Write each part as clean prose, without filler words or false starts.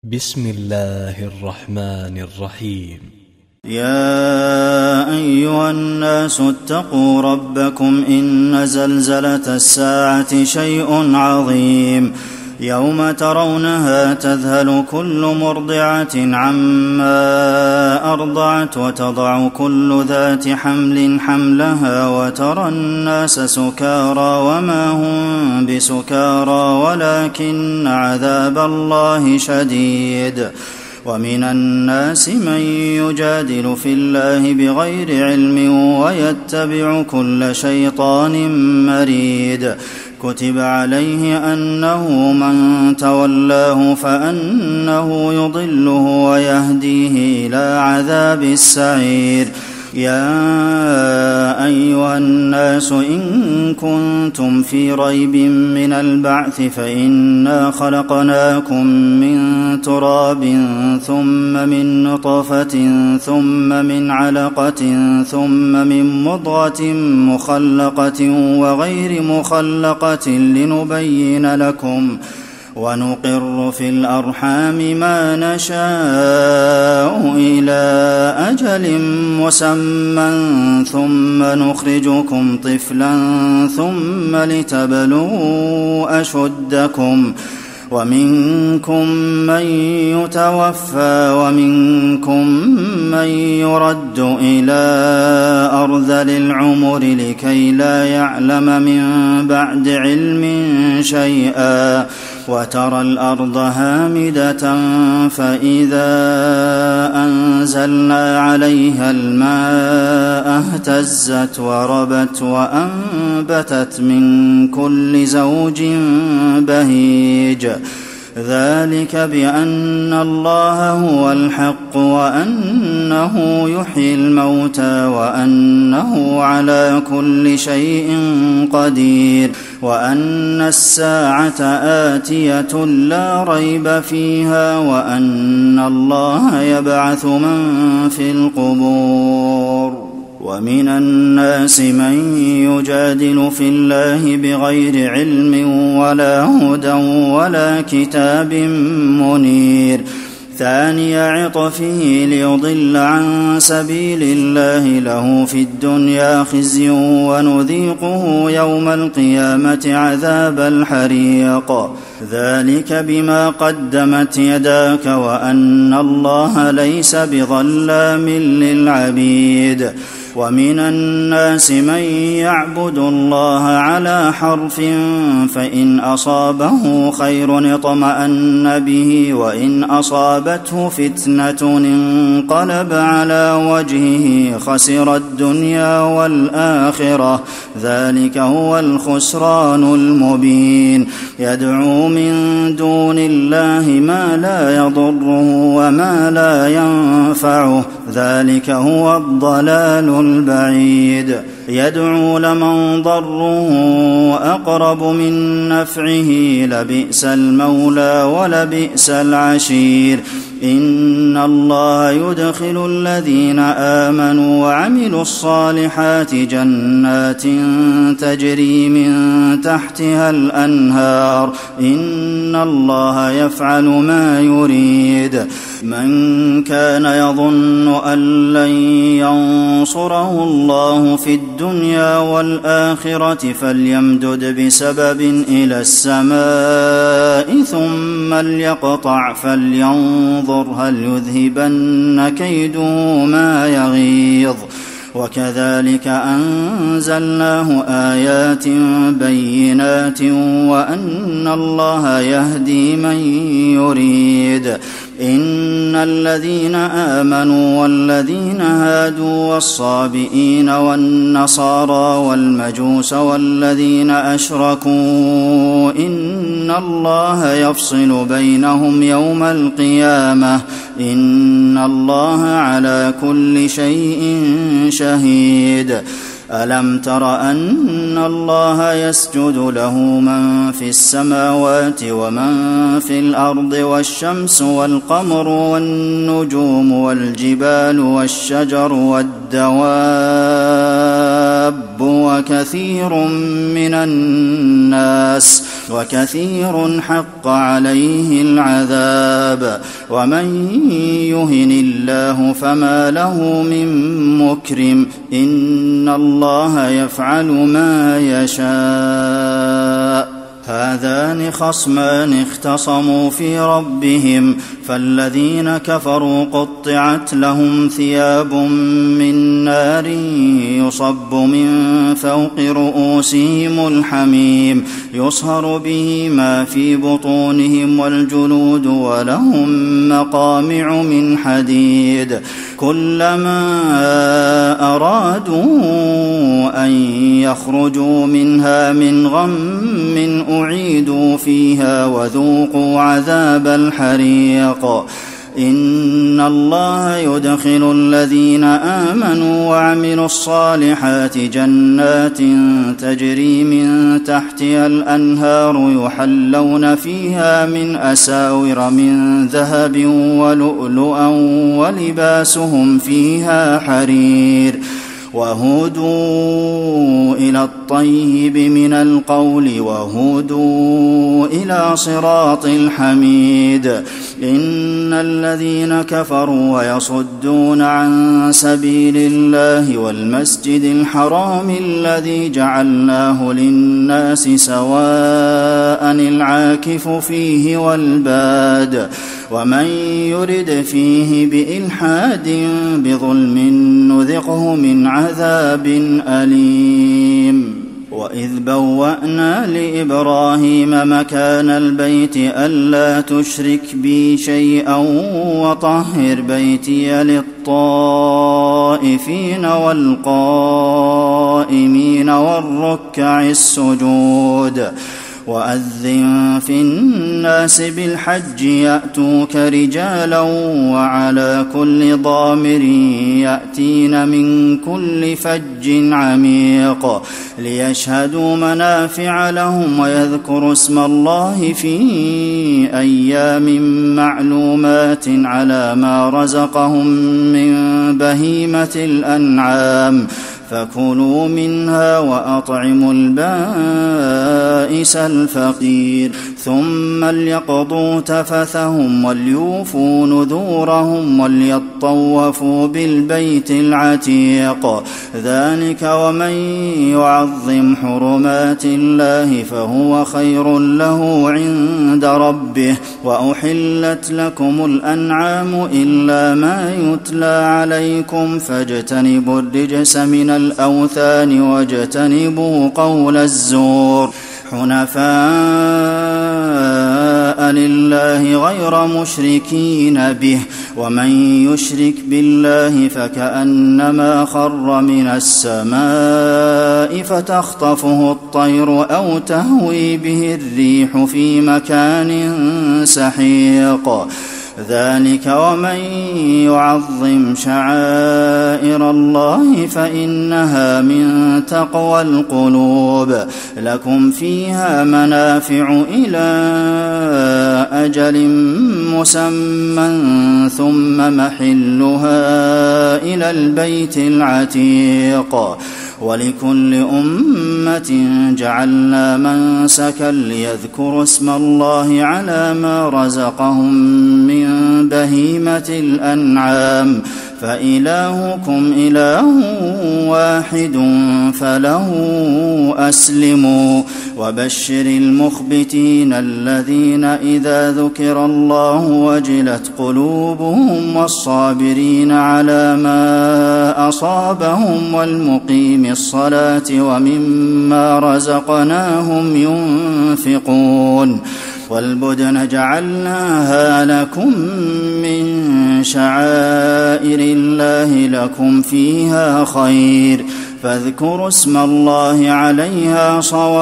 بسم الله الرحمن الرحيم. يا أيها الناس اتقوا ربكم إن زلزلة الساعة شيء عظيم يوم ترونها تذهل كل مرضعة عما أرضعت وتضع كل ذات حمل حملها وترى الناس سكارى وما هم بسكارى ولكن عذاب الله شديد. ومن الناس من يجادل في الله بغير علم ويتبع كل شيطان مريد. كتب عليه أنه من تولاه فأنه يضله ويهديه إلى عذاب السعير. يا أيها الناس إن كنتم في ريب من البعث فإنا خلقناكم من تراب ثم من نطفة ثم من علقة ثم من مضغة مخلقة وغير مخلقة لنبين لكم ونقر في الأرحام ما نشاء إلى أجل مسمى ثم نخرجكم طفلا ثم لتبلغوا أشدكم ومنكم من يتوفى ومنكم من يرد إلى أرذل العمر لكي لا يعلم من بعد علم شيئا. وترى الأرض هامدة فإذا أنزلنا عليها الماء اهتزت وربت وأنبتت من كل زوج بهيج. ذلك بأن الله هو الحق وأنه يحيي الموتى وأنه على كل شيء قدير وأن الساعة آتية لا ريب فيها وأن الله يبعث من في القبور. ومن الناس من يجادل في الله بغير علم ولا هدى ولا كتاب منير. ثاني عطفه ليضل عن سبيل الله له في الدنيا خزي ونذيقه يوم القيامة عذاب الحريق. ذلك بما قدمت يداك وأن الله ليس بظلام للعبيد. ومن الناس من يعبد الله على حرف فإن أصابه خير اطمأن به وإن أصابته فتنة انقلب على وجهه خسر الدنيا والآخرة. ذلك هو الخسران المبين. يدعو من دون الله ما لا يضره وما لا ينفعه. ذلك هو الضلال البعيد. يدعو لمن ضره أقرب من نفعه لبئس المولى ولبئس العشير. إن الله يدخل الذين آمنوا وعملوا الصالحات جنات تجري من تحتها الأنهار. إن الله يفعل ما يريد. من كان يظن أن لن ينصره الله في الدنيا والآخرة فليمدد بسبب إلى السماء ثم ليقطع فلينظر هل يذهبن كيده ما يغيظ. وكذلك أنزلناه آيات بينات وأن الله يهدي من يريد. إن الذين آمنوا والذين هادوا والصابئين والنصارى والمجوس والذين أشركوا إن الله يفصل بينهم يوم القيامة. إن الله على كل شيء شهيد. ألم تر أن الله يسجد له من في السماوات ومن في الأرض والشمس والقمر والنجوم والجبال والشجر والدواب وكثير من الناس وكثير حق عليه العذاب ومن يهن الله فما له من مكرم إن الله يفعل ما يشاء هذان خصمان اختصموا في ربهم فالذين كفروا قطعت لهم ثياب من نار يصب من فوق رؤوسهم الحميم يصهر به ما في بطونهم والجلود ولهم مقامع من حديد كلما أرادوا أن يخرجوا منها من غم أعيدوا فيها وذوقوا عذاب الحريق إن الله يدخل الذين آمنوا وعملوا الصالحات جنات تجري من تحتها الأنهار يحلون فيها من أساور من ذهب ولؤلؤا ولباسهم فيها حرير وهدوا إلى الطيب من القول وهدوا إلى صراط الحميد إن الذين كفروا ويصدون عن سبيل الله والمسجد الحرام الذي جعلناه للناس سواء العاكف فيه والباد ومن يرد فيه بإلحاد بظلم نذقه من عذاب أليم وإذ بوأنا لإبراهيم مكان البيت ألا تشرك بي شيئا وطهر بيتي للطائفين والقائمين والركع السجود وأذن في الناس بالحج يأتوك رجالا وعلى كل ضامر يأتين من كل فج عميق ليشهدوا منافع لهم ويذكروا اسم الله في أيام معلومات على ما رزقهم من بهيمة الأنعام فكلوا منها وأطعموا البائس الفقير ثم ليقضوا تفثهم وليوفوا نذورهم وليطوفوا بالبيت العتيق ذلك ومن يعظم حرمات الله فهو خير له عند ربه وأحلت لكم الأنعام إلا ما يتلى عليكم فاجتنبوا الرجس من الأوثان واجتنبوا قول الزور حنفاء لله غير مشركين به ومن يشرك بالله فكأنما خر من السماء فتخطفه الطير أو تهوي به الريح في مكان سحيق ذلك ومن يعظم شعائر الله فإنها من تقوى القلوب لكم فيها منافع إلى أجل مسمى ثم محلها إلى البيت العتيق ولكل أمة جعلنا منسكا ليذكروا اسم الله على ما رزقهم من بهيمة الأنعام فإلهكم إله واحد فله أسلموا وبشر المخبتين الذين إذا ذكر الله وجلت قلوبهم والصابرين على ما أصابهم والمقيم الصلاة ومما رزقناهم ينفقون والبدن جعلناها لكم من شعائر الله لكم فيها خير فاذكروا اسم الله عليها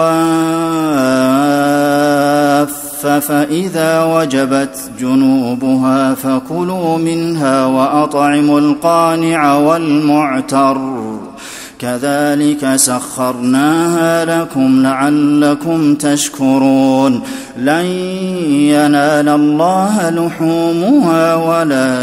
صواف فإذا وجبت جنوبها فكلوا منها وأطعموا القانع والمعتر كذلك سخرناها لكم لعلكم تشكرون لن ينال الله لحومها ولا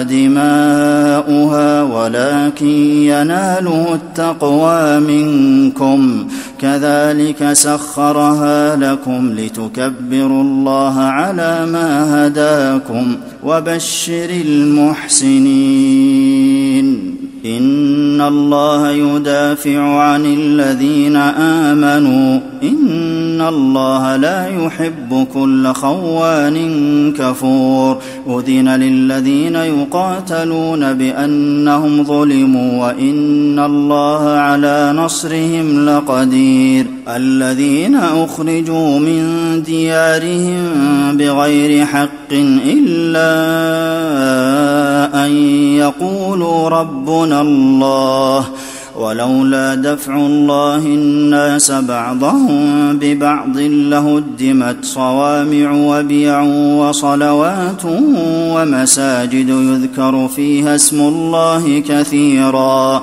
دماؤها ولكن يناله التقوى منكم كذلك سخرها لكم لتكبروا الله على ما هداكم وبشر المحسنين إن الله يدافع عن الذين آمنوا إن الله لا يحب كل خوان كفور أذن للذين يقاتلون بأنهم ظلموا وإن الله على نصرهم لقدير الذين أخرجوا من ديارهم بغير حق إلا أن يقولوا ربنا الله ولولا دفع الله الناس بعضهم ببعض لهدمت صوامع وبيع وصلوات ومساجد يذكر فيها اسم الله كثيرا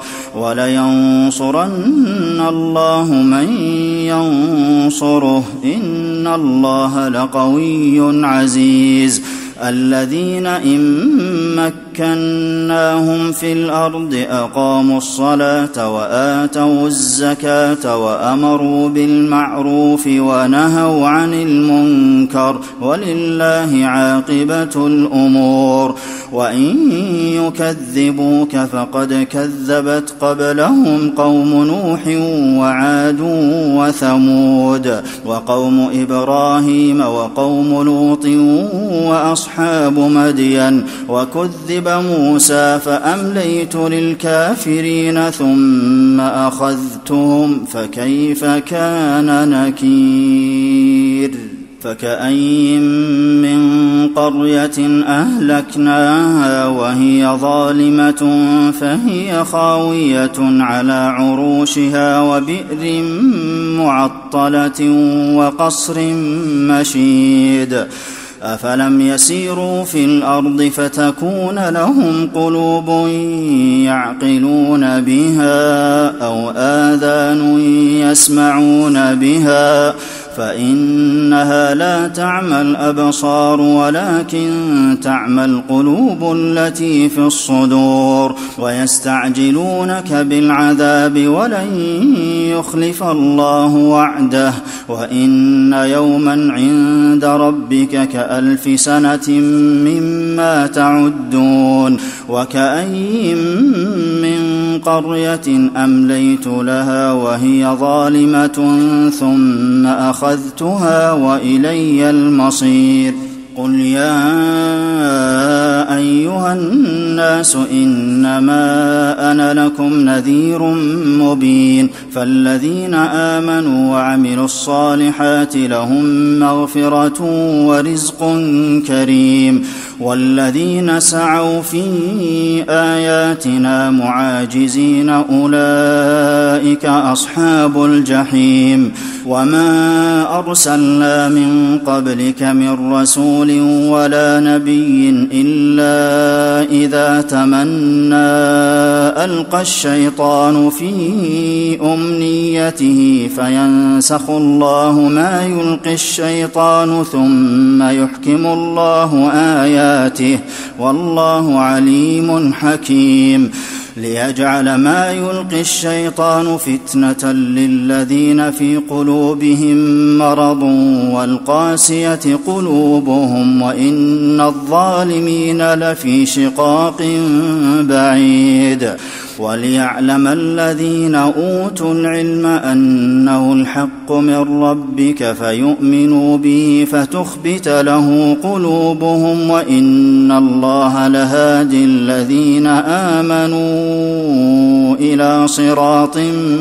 ولينصرن الله من ينصره إن الله لقوي عزيز الذين إن مكناهم في الأرض أقاموا الصلاة وآتوا الزكاة وأمروا بالمعروف ونهوا عن المنكر ولله عاقبة الأمور وإن يكذبوك فقد كذبت قبلهم قوم نوح وعاد وثمود وقوم إبراهيم وقوم لوط وأصحاب مدين وكذب موسى فأمليت للكافرين ثم أخذتهم فكيف كان نكير فكأين من قرية أهلكناها وهي ظالمة فهي خاوية على عروشها وبئر معطلة وقصر مشيد أفلم يسيروا في الأرض فتكون لهم قلوب يعقلون بها أو آذان يسمعون بها فإنها لا تعمى الأبصار ولكن تعمى القلوب التي في الصدور ويستعجلونك بالعذاب ولن يخلف الله وعده وإن يوما عند ربك كألف سنة مما تعدون وكأين من قرية أمليت لها وهي ظالمة ثم أخذتها وإلي المصير قل يا أيها الناس إنما أنا لكم نذير مبين فالذين آمنوا وعملوا الصالحات لهم مغفرة ورزق كريم والذين سعوا في آياتنا معاجزين أولئك أصحاب الجحيم وما أرسلنا من قبلك من رسول ولا نبي إلا إذا تمنى ألقى الشيطان في أمنيته فينسخ الله ما يلقي الشيطان ثم يحكم الله آياته والله عليم حكيم ليجعل ما يلقي الشيطان فتنة للذين في قلوبهم مرض والقاسية قلوبهم وإن الظالمين لفي شقاق بعيد وليعلم الذين أوتوا العلم أنه الحق من ربك فيؤمنوا به فتخبت له قلوبهم وإن الله لهادي الذين آمنوا إلى صراط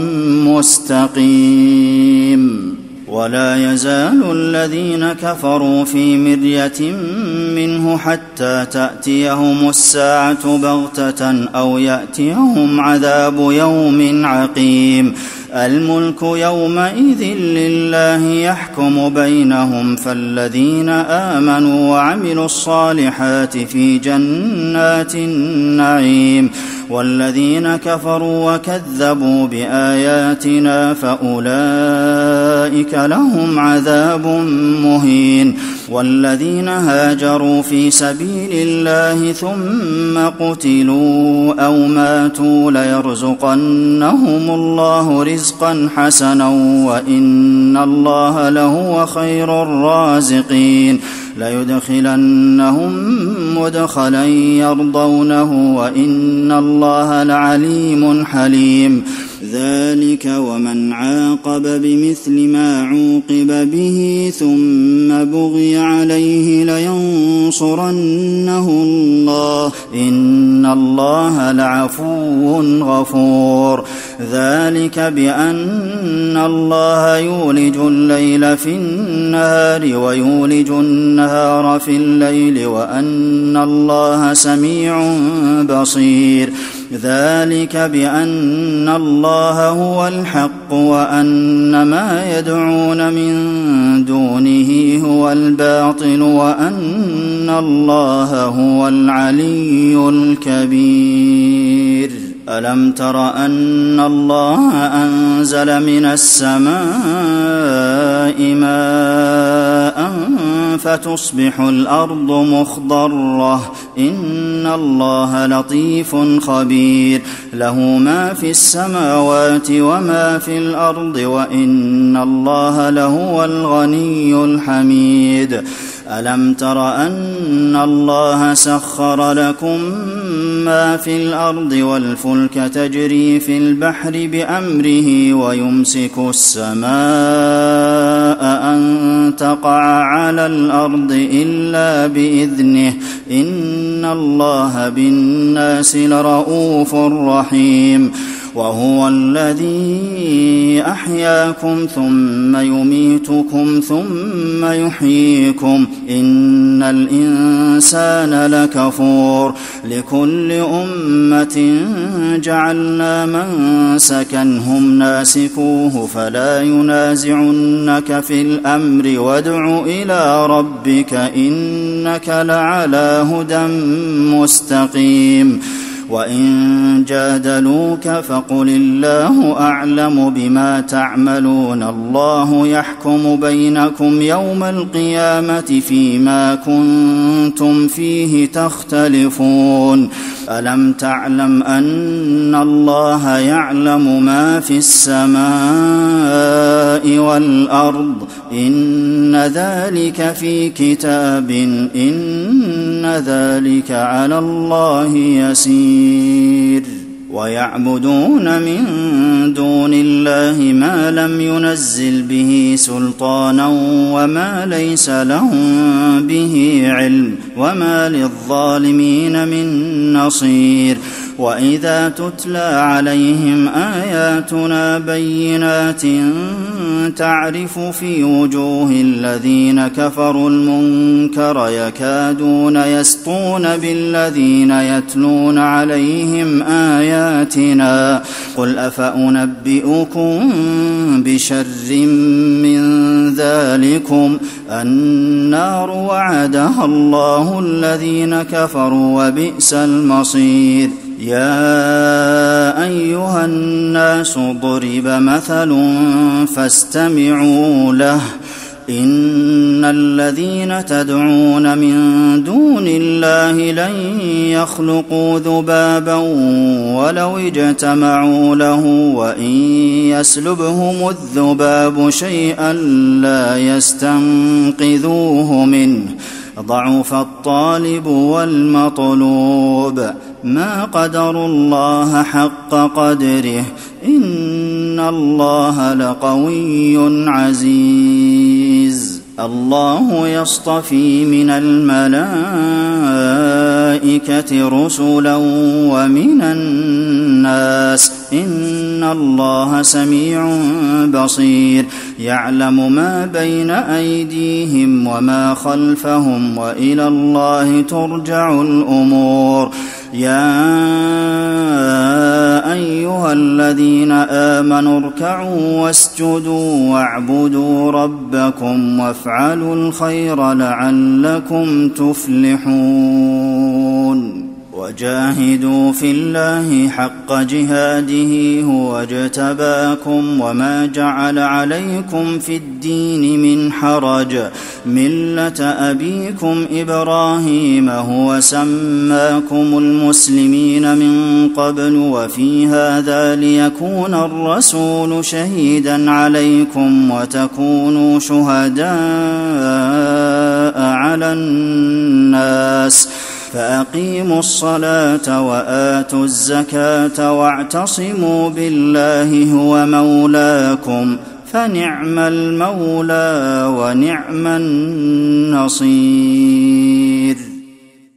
مستقيم ولا يزال الذين كفروا في مرية منه حتى تأتيهم الساعة بغتة أو يأتيهم عذاب يوم عقيم الملك يومئذ لله يحكم بينهم فالذين آمنوا وعملوا الصالحات في جنات النعيم والذين كفروا وكذبوا بآياتنا فأولئك لهم عذاب مهين والذين هاجروا في سبيل الله ثم قتلوا أو ماتوا ليرزقنهم الله رزقا حسنا وإن الله لهو خير الرازقين ليدخلنهم مدخلا يرضونه وإن الله لعليم حليم ذلك ومن عاقب بمثل ما عوقب به ثم بغي عليه لينصرنه الله إن الله لعفو غفور ذلك بأن الله يولج الليل في النهار ويولج النهار في الليل وأن الله سميع بصير ذلك بأن الله هو الحق وأن ما يدعون من دونه هو الباطل وأن الله هو العلي الكبير ألم تر أن الله أنزل من السماء ماء فتصبح الأرض مخضرة إن الله لطيف خبير له ما في السماوات وما في الأرض وإن الله لهو الغني الحميد ألم تر أن الله سخر لكم ما في الأرض والفلك تجري في البحر بأمره ويمسك السماء أن تقع على الأرض إلا بإذنه إن الله بالناس لرؤوف رحيم وهو الذي أحياكم ثم يميتكم ثم يحييكم إن الإنسان لكفور لكل أمة جعلنا منسكا هم ناسكوه فلا ينازعنك في الأمر وادع إلى ربك إنك لعلى هدى مستقيم وإن جادلوك فقل الله أعلم بما تعملون الله يحكم بينكم يوم القيامة فيما كنتم فيه تختلفون ألم تعلم أن الله يعلم ما في السماء والأرض إن ذلك في كتاب إن ذلك على الله يسير ويعبدون من دون الله ما لم ينزل به سلطانا وما ليس لهم به علم وما للظالمين من نصير وإذا تتلى عليهم آياتنا بينات تعرف في وجوه الذين كفروا المنكر يكادون يسطون بالذين يتلون عليهم آياتنا قل أفأنبئكم بشر من ذلكم النار وعدها الله الذين كفروا وبئس المصير يا أيها الناس ضرب مثل فاستمعوا له إن الذين تدعون من دون الله لن يخلقوا ذبابا ولو اجتمعوا له وإن يسلبهم الذباب شيئا لا يستنقذوه منه ضعف الطالب والمطلوب ما قدروا الله حق قدره إن الله لقوي عزيز الله يصطفي من الملائكة رسلا ومن الناس إن الله سميع بصير يعلم ما بين أيديهم وما خلفهم وإلى الله ترجع الأمور يا أيها الذين آمنوا اركعوا واسجدوا واعبدوا ربكم وافعلوا الخير لعلكم تفلحون وجاهدوا في الله حق جهاده هو اجتباكم وما جعل عليكم في الدين من حرج ملة أبيكم إبراهيم هو سماكم المسلمين من قبل وفي هذا ليكون الرسول شهيدا عليكم وتكونوا شهداء على الناس فأقيموا الصلاة وآتوا الزكاة واعتصموا بالله هو مولاكم فنعم المولى ونعم النصير.